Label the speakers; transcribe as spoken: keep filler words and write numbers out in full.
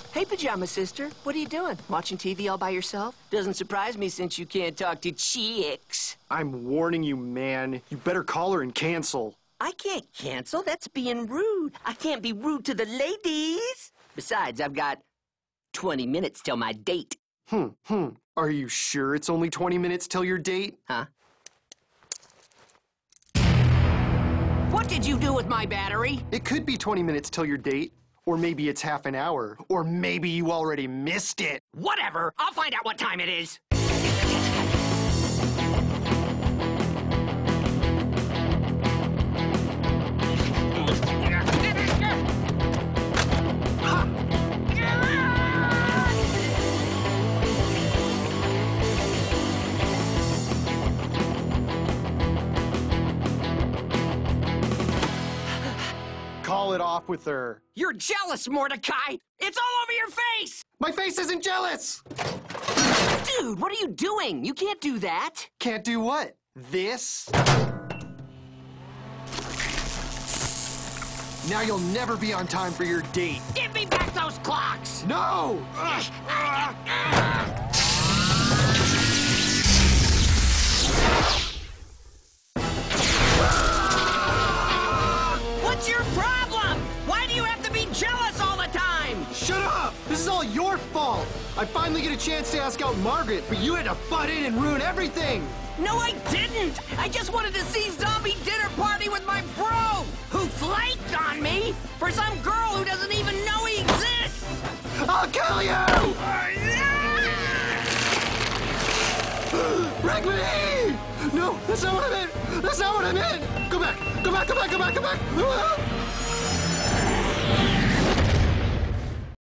Speaker 1: Hey, Pajama Sister. What are you doing? Watching T V all by yourself? Doesn't surprise me since you can't talk to chicks.
Speaker 2: I'm warning you, man. You better call her and cancel.
Speaker 1: I can't cancel. That's being rude. I can't be rude to the ladies. Besides, I've got twenty minutes till my date.
Speaker 2: Hmm, hmm. Are you sure it's only twenty minutes till your date?
Speaker 1: Huh? What did you do with my battery?
Speaker 2: It could be twenty minutes till your date. Or maybe it's half an hour. Or maybe you already missed it.
Speaker 1: Whatever. I'll find out what time it is.
Speaker 2: Call it off with her.
Speaker 1: You're jealous, Mordecai! It's all over your face!
Speaker 2: My face isn't jealous!
Speaker 1: Dude, what are you doing? You can't do that.
Speaker 2: Can't do what? This? Now you'll never be on time for your date.
Speaker 1: Give me back those clocks!
Speaker 2: No!
Speaker 1: What's your problem? Why do you have to be jealous all the time?
Speaker 2: Shut up! This is all your fault! I finally get a chance to ask out Margaret, but you had to butt in and ruin everything!
Speaker 1: No, I didn't! I just wanted to see Zombie Dinner Party with my bro, who flaked on me for some girl who doesn't even know he exists!
Speaker 2: I'll kill you! Break me! No, that's not what I meant! That's not what I meant! Go back! Go back, go back, go back, go back!